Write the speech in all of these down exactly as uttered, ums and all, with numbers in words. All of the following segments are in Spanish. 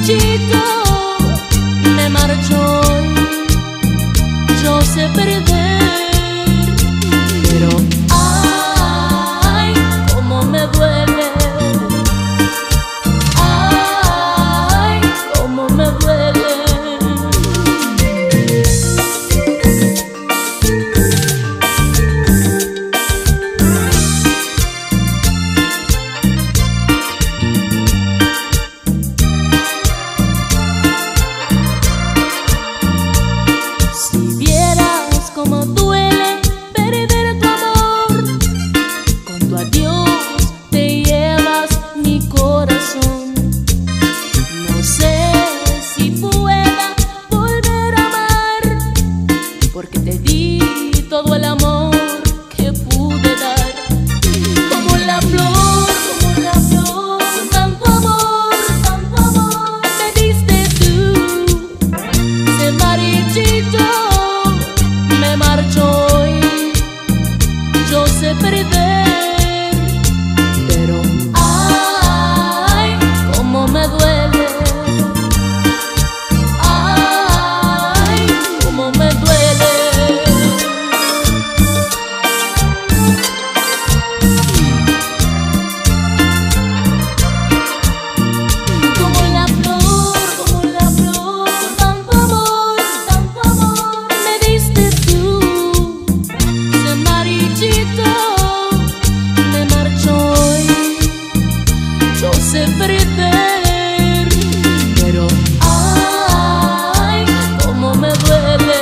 marchito, me marcho y yo sé perder, pero ay, cómo me duele, ay, cómo me duele. Como duele perder tu amor, con tu adiós te llevas mi corazón. No sé si pueda volver a amar, porque te di todo el amor que pude dar. Como la flor, como la flor, con tanto amor, tanto amor me diste tú, ese marichito. Me marcho y yo sé perder, pero ay, cómo me duele, ay, cómo me duele. Como la flor, como la flor, con tanto amor, tanto amor me diste tú. Me marcho y yo sé perder, pero ay, cómo me duele,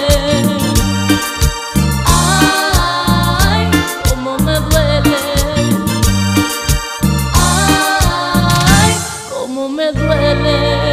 ay, cómo me duele, ay, cómo me duele.